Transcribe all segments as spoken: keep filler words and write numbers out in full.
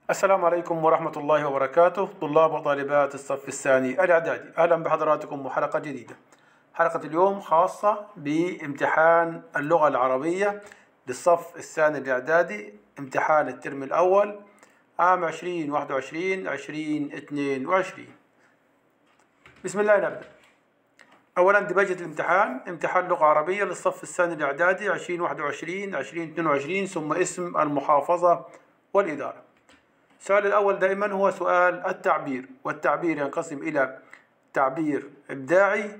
السلام عليكم ورحمة الله وبركاته، طلاب وطالبات الصف الثاني الإعدادي، أهلا بحضراتكم وحلقة جديدة. حلقة اليوم خاصة بامتحان اللغة العربية للصف الثاني الإعدادي، امتحان الترم الأول عام عشرين واحد وعشرين عشرين اثنين وعشرين. بسم الله نبدأ. أولا دبجة الامتحان، امتحان لغة عربية للصف الثاني الإعدادي عشرين واحد وعشرين عشرين اثنين وعشرين، ثم اسم المحافظة والإدارة. السؤال الأول دائما هو سؤال التعبير، والتعبير ينقسم إلى تعبير إبداعي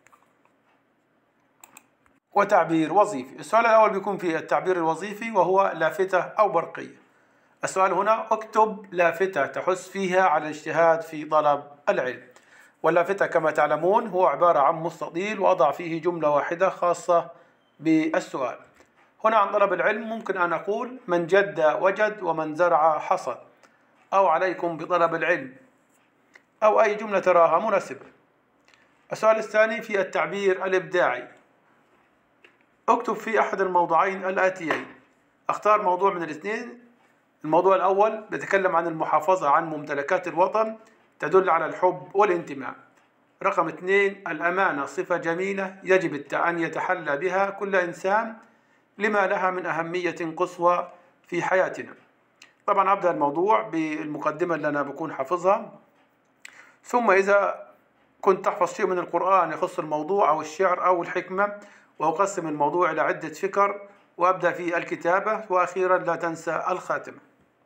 وتعبير وظيفي. السؤال الأول بيكون في التعبير الوظيفي وهو لافتة أو برقية. السؤال هنا: اكتب لافتة تحث فيها على الاجتهاد في طلب العلم. واللافتة كما تعلمون هو عبارة عن مستطيل وأضع فيه جملة واحدة خاصة بالسؤال. هنا عن طلب العلم ممكن أن أقول: من جد وجد ومن زرع حصد، أو عليكم بطلب العلم، أو أي جملة تراها مناسبة. السؤال الثاني في التعبير الإبداعي، اكتب في أحد الموضوعين الآتيين. أختار موضوع من الاثنين. الموضوع الأول بيتكلم عن المحافظة عن ممتلكات الوطن، تدل على الحب والانتماء. رقم اثنين: الأمانة صفة جميلة يجب أن يتحلى بها كل إنسان لما لها من أهمية قصوى في حياتنا. طبعا أبدأ الموضوع بالمقدمة اللي أنا بكون حافظها، ثم إذا كنت تحفظ شيء من القرآن يخص الموضوع أو الشعر أو الحكمة، وأقسم الموضوع إلى عدة فكر وأبدأ في الكتابة، وأخيرا لا تنسى الخاتمة.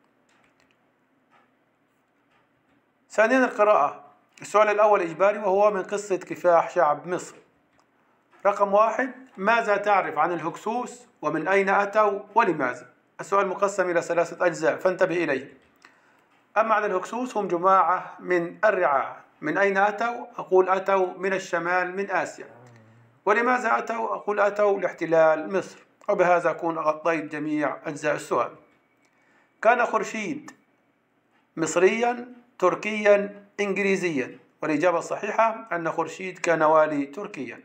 ثانيا القراءة. السؤال الأول إجباري وهو من قصة كفاح شعب مصر. رقم واحد: ماذا تعرف عن الهكسوس ومن أين أتوا ولماذا؟ السؤال مقسم إلى ثلاثة أجزاء فانتبه إليه. أما عن الهكسوس هم جماعة من الرعاع. من أين أتوا؟ أقول أتوا من الشمال من آسيا. ولماذا أتوا؟ أقول أتوا لاحتلال مصر. وبهذا أكون غطيت جميع أجزاء السؤال. كان خورشيد مصريا تركيا إنجليزيا، والإجابة الصحيحة أن خورشيد كان والي تركيا.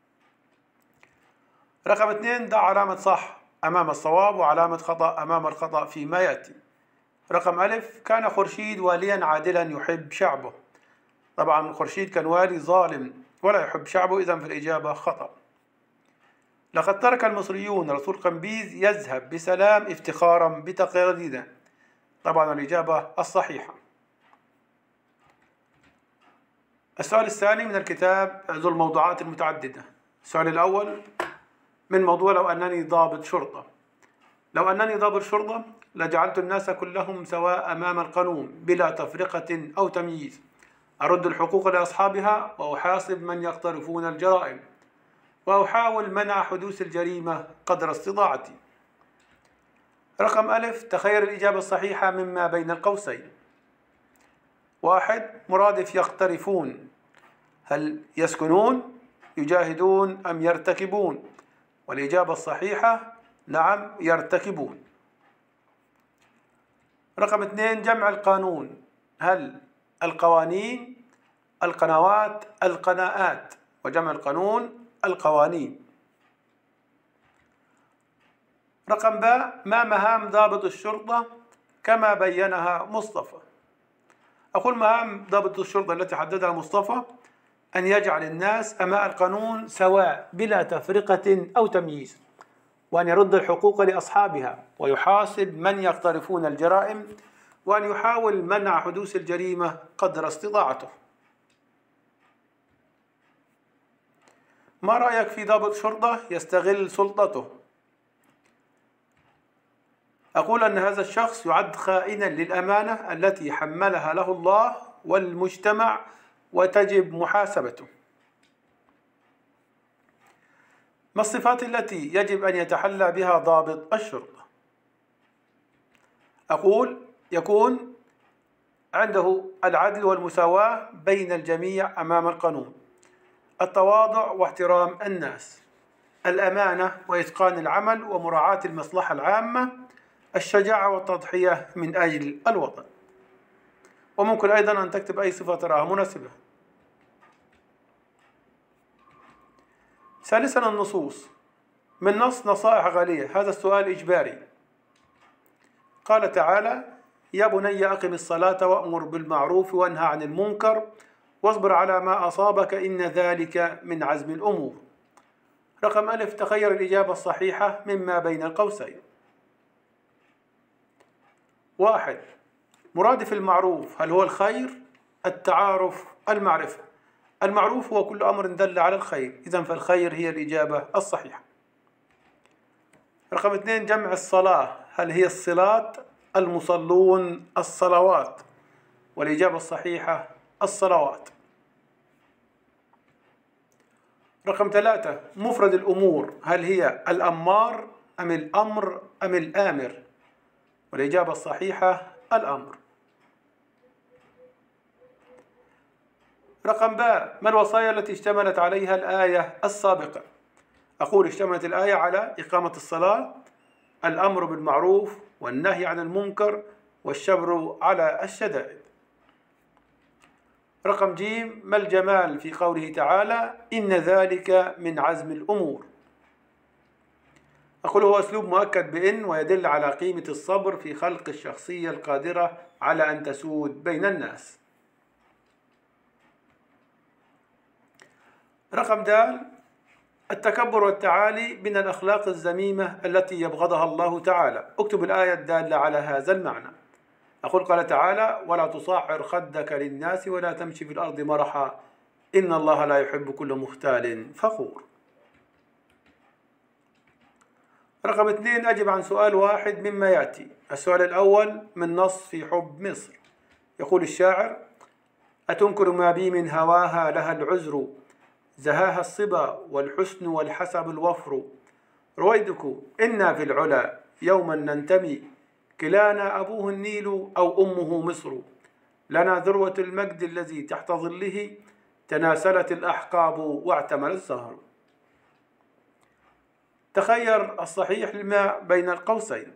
رقم اثنين: ضع علامة صح أمام الصواب وعلامة خطأ أمام الخطأ فيما يأتي. رقم ألف: كان خورشيد واليا عادلا يحب شعبه. طبعا خورشيد كان والي ظالم ولا يحب شعبه، إذن في الإجابة خطأ. لقد ترك المصريون رسول قمبيز يذهب بسلام افتخارا بتقاليدنا. طبعا الإجابة الصحيحة. السؤال الثاني من الكتاب ذو الموضوعات المتعددة. السؤال الأول من موضوع: لو أنني ضابط شرطة. لو أنني ضابط شرطة لجعلت الناس كلهم سواء أمام القانون بلا تفرقة أو تمييز. أرد الحقوق لأصحابها وأحاسب من يقترفون الجرائم، وأحاول منع حدوث الجريمة قدر استطاعتي. رقم ألف: تخير الإجابة الصحيحة مما بين القوسين. واحد: مرادف يقترفون، هل يسكنون، يجاهدون أم يرتكبون؟ والإجابة الصحيحة نعم يرتكبون. رقم اثنين: جمع القانون، هل القوانين، القنوات، القناءات؟ وجمع القانون القوانين. رقم باء: ما مهام ضابط الشرطة كما بينها مصطفى؟ أقول مهام ضابط الشرطة التي حددها مصطفى أن يجعل الناس أمام القانون سواء بلا تفرقة أو تمييز، وأن يرد الحقوق لأصحابها، ويحاسب من يقترفون الجرائم، وأن يحاول منع حدوث الجريمة قدر استطاعته. ما رأيك في ضابط شرطة يستغل سلطته؟ أقول أن هذا الشخص يعد خائنا للأمانة التي حملها له الله والمجتمع، وتجب محاسبته. ما الصفات التي يجب أن يتحلى بها ضابط الشرطة؟ أقول يكون عنده العدل والمساواة بين الجميع أمام القانون، التواضع واحترام الناس، الأمانة وإتقان العمل ومراعاة المصلحة العامة، الشجاعة والتضحية من أجل الوطن. وممكن أيضا أن تكتب أي صفة تراها مناسبة. ثالثا النصوص. من نص نصائح غالية. هذا السؤال إجباري. قال تعالى: يا بني أقم الصلاة وأمر بالمعروف وانهى عن المنكر واصبر على ما أصابك إن ذلك من عزم الأمور. رقم ألف، تخير الإجابة الصحيحة مما بين القوسين. واحد، مرادف المعروف هل هو الخير، التعارف، المعرفة؟ المعروف هو كل أمر دل على الخير، إذن فالخير هي الإجابة الصحيحة. رقم اثنين، جمع الصلاة هل هي الصلاة، المصلون، الصلوات؟ والإجابة الصحيحة الصلوات. رقم ثلاثة، مفرد الأمور هل هي الأمار أم الأمر أم الآمر؟ والإجابة الصحيحة الأمر. رقم باء، ما الوصايا التي اشتملت عليها الآية السابقة؟ أقول اشتملت الآية على إقامة الصلاة، الأمر بالمعروف والنهي عن المنكر والشبر على الشدائد. رقم جيم، ما الجمال في قوله تعالى إن ذلك من عزم الأمور؟ أقول هو أسلوب مؤكد بإن ويدل على قيمة الصبر في خلق الشخصية القادرة على أن تسود بين الناس. رقم د، التكبر والتعالي من الأخلاق الذميمة التي يبغضها الله تعالى. اكتب الآية الدالة على هذا المعنى. أقول قال تعالى ولا تصعر خدك للناس ولا تمشي في الأرض مرحا إن الله لا يحب كل مختال فخور. رقم اثنين، أجب عن سؤال واحد مما يأتي. السؤال الأول من نص في حب مصر. يقول الشاعر أتنكر ما بي من هواها لها العذر زهاها الصبا والحسن والحسب الوفر رويدك إنا في العلا يوما ننتمي كلانا أبوه النيل أو أمه مصر لنا ذروة المجد الذي تحت ظله تناسلت الأحقاب واعتمل الزهر. تخير الصحيح لما بين القوسين.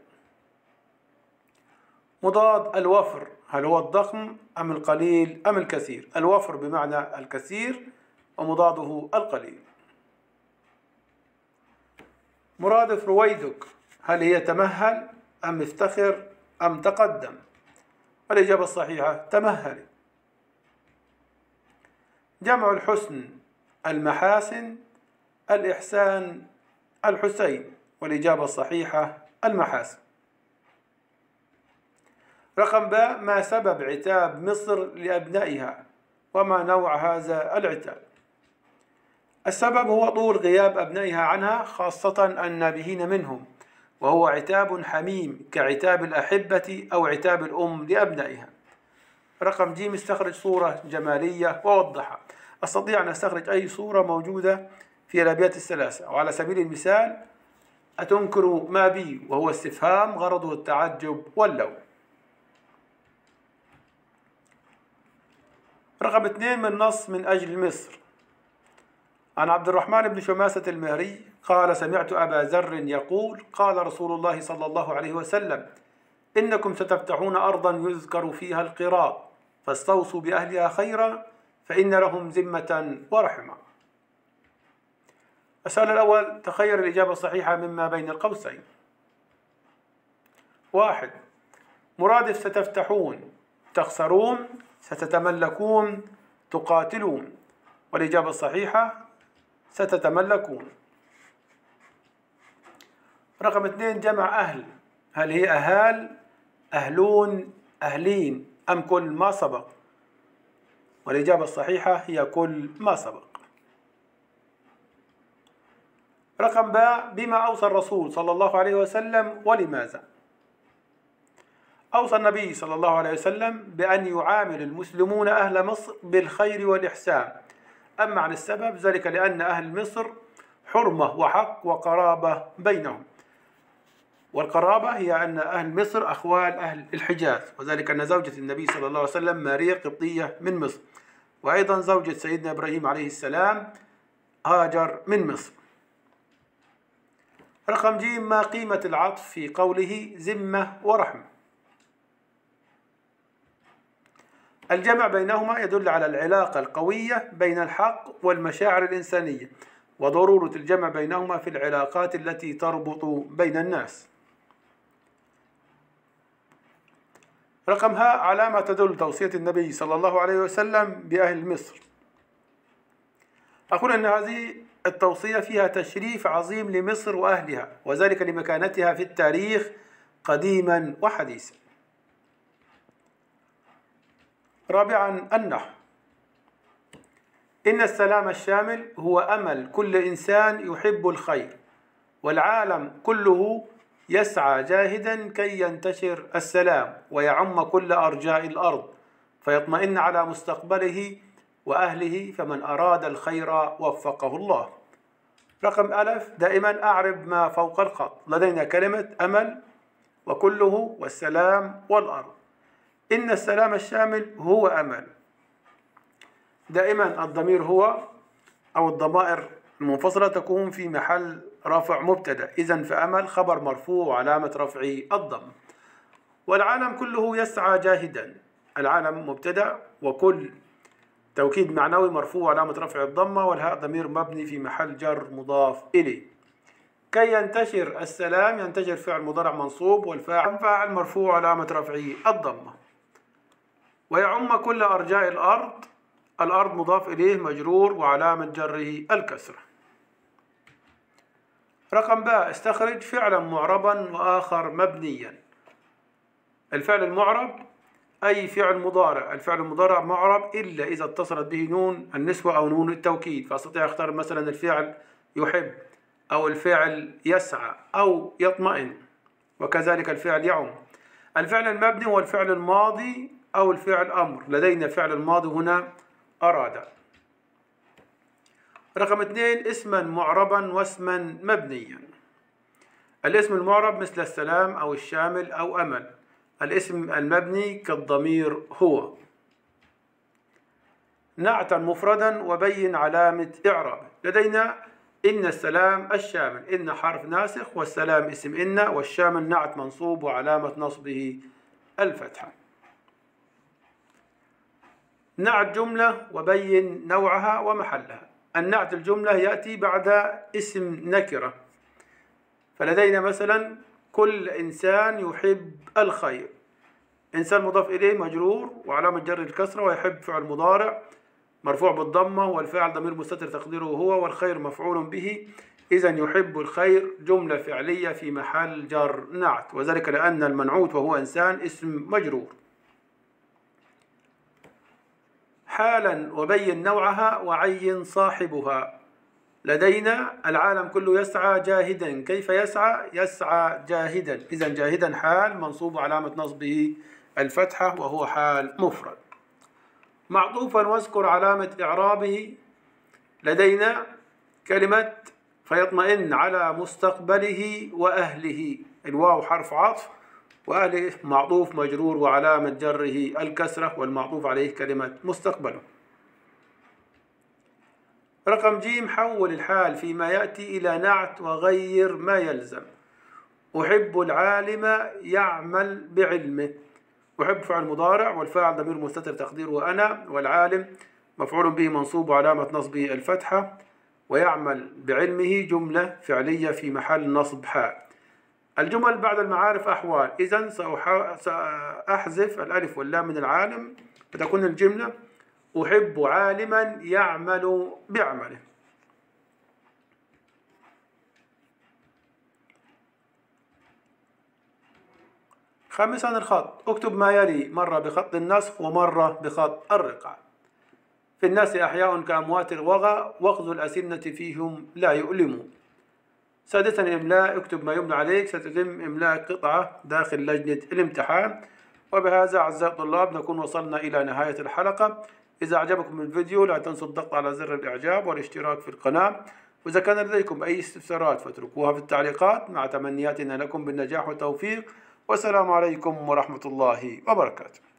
مضاد الوفر هل هو الضخم أم القليل أم الكثير؟ الوفر بمعنى الكثير ومضاده القليل. مرادف رويدك هل هي تمهل أم افتخر أم تقدم؟ والإجابة الصحيحة تمهل. جمع الحسن المحاسن، الإحسان الحسين، والإجابة الصحيحة المحاسن. رقم باء، ما سبب عتاب مصر لأبنائها وما نوع هذا العتاب؟ السبب هو طول غياب أبنائها عنها خاصة النابهين منهم، وهو عتاب حميم كعتاب الأحبة أو عتاب الأم لأبنائها. رقم جيم، استخرج صورة جمالية ووضحها. أستطيع أن أستخرج أي صورة موجودة في الأبيات الثلاثة. وعلى سبيل المثال أتنكر ما بي وهو استفهام غرضه التعجب واللوم. رقم اثنين من نص من أجل مصر. عن عبد الرحمن بن شماسة المهري قال سمعت أبا ذر يقول قال رسول الله صلى الله عليه وسلم إنكم ستفتحون أرضا يذكر فيها القراء فاستوصوا بأهلها خيرا فإن لهم ذمة ورحمة. السؤال الأول، تخير الإجابة الصحيحة مما بين القوسين. واحد، مرادف ستفتحون تخسرون، ستتملكون، تقاتلون؟ والإجابة الصحيحة ستتملكون. رقم اثنين، جمع أهل هل هي أهال، أهلون، أهلين أم كل ما سبق؟ والإجابة الصحيحة هي كل ما سبق. رقم باء، بما أوصى الرسول صلى الله عليه وسلم ولماذا؟ أوصى النبي صلى الله عليه وسلم بأن يعامل المسلمون أهل مصر بالخير والإحسان. أما عن السبب ذلك لأن أهل مصر حرمة وحق وقرابة بينهم، والقرابة هي أن أهل مصر أخوال أهل الحجاز، وذلك أن زوجة النبي صلى الله عليه وسلم ماريا قبطية من مصر، وأيضا زوجة سيدنا إبراهيم عليه السلام هاجر من مصر. رقم جيم، ما قيمة العطف في قوله ذمة ورحمة؟ الجمع بينهما يدل على العلاقة القوية بين الحق والمشاعر الإنسانية وضرورة الجمع بينهما في العلاقات التي تربط بين الناس. رقم ها علامة تدل توصية النبي صلى الله عليه وسلم بأهل مصر. أقول أن هذه التوصية فيها تشريف عظيم لمصر وأهلها، وذلك لمكانتها في التاريخ قديما وحديثا. رابعا النحو. إن السلام الشامل هو أمل كل إنسان يحب الخير، والعالم كله يسعى جاهدا كي ينتشر السلام ويعم كل أرجاء الأرض فيطمئن على مستقبله وأهله، فمن أراد الخير وفقه الله. رقم ألف دائما أعرب ما فوق الخط. لدينا كلمة أمل وكله والسلام والأرض. إن السلام الشامل هو أمل، دائما الضمير هو أو الضمائر المنفصلة تكون في محل رفع مبتدأ، إذن فأمل خبر مرفوع وعلامة رفعه الضم. والعالم كله يسعى جاهدا، العالم مبتدأ وكل توكيد معنوي مرفوع علامة رفع الضمة، والهاء ضمير مبني في محل جر مضاف إليه. كي ينتشر السلام ينتشر فعل مضارع منصوب والفاعل فاعل مرفوع علامة رفعه الضمة. ويعم كل أرجاء الأرض، الأرض مضاف إليه مجرور وعلامة جره الكسرة. رقم باء استخرج فعلا معربا وآخر مبنيا. الفعل المعرب أي فعل مضارع، الفعل المضارع معرب إلا إذا اتصلت به نون النسوة أو نون التوكيد، فأستطيع أختار مثلا الفعل يحب أو الفعل يسعى أو يطمئن، وكذلك الفعل يعم. الفعل المبني هو الفعل الماضي أو الفعل أمر. لدينا فعل الماضي هنا أراد. رقم اثنين اسما معربا واسما مبنيا. الاسم المعرب مثل السلام أو الشامل أو أمل. الاسم المبني كالضمير هو. نعتا مفردا وبين علامة إعرابه. لدينا إن السلام الشامل، إن حرف ناسخ والسلام اسم إن، والشامل نعت منصوب وعلامة نصبه الفتحة. نعت جملة وبين نوعها ومحلها. النعت الجملة يأتي بعد اسم نكرة، فلدينا مثلا كل إنسان يحب الخير. إنسان مضاف إليه مجرور وعلامة جر الكسرة، ويحب فعل مضارع مرفوع بالضمة والفاعل ضمير مستتر تقديره هو، والخير مفعول به. إذن يحب الخير جملة فعلية في محل جر نعت، وذلك لأن المنعوت وهو إنسان اسم مجرور. حالا وبين نوعها وعين صاحبها. لدينا العالم كله يسعى جاهدا. كيف يسعى؟ يسعى جاهدا. إذن جاهدا حال منصوب علامة نصبه الفتحة وهو حال مفرد. معطوفا واذكر علامة إعرابه. لدينا كلمة فيطمئن على مستقبله وأهله، الواو حرف عطف وأهله معطوف مجرور وعلامة جره الكسرة، والمعطوف عليه كلمة مستقبله. رقم جيم حول الحال فيما يأتي إلى نعت وغير ما يلزم. أحب العالم يعمل بعلمه. أحب فعل مضارع والفاعل ضمير مستتر تقديره أنا، والعالم مفعول به منصوب وعلامة نصبه الفتحة، ويعمل بعلمه جملة فعلية في محل نصب حال. الجمل بعد المعارف أحوال. إذن سأحذف الألف واللام من العالم فتكون الجملة أحب عالما يعمل بعمله. خامسا الخط. اكتب ما يلي مرة بخط النسخ ومرة بخط الرقعة. في الناس أحياء كأموات الوغى وخذ الأسنة فيهم لا يؤلمون. سادسا الإملاء. اكتب ما يملى عليك. ستتم إملاء قطعة داخل لجنة الامتحان. وبهذا أعزائي الطلاب نكون وصلنا إلى نهاية الحلقة. إذا أعجبكم الفيديو لا تنسوا الضغط على زر الإعجاب والاشتراك في القناة، وإذا كان لديكم أي استفسارات فاتركوها في التعليقات، مع تمنياتنا لكم بالنجاح والتوفيق، والسلام عليكم ورحمة الله وبركاته.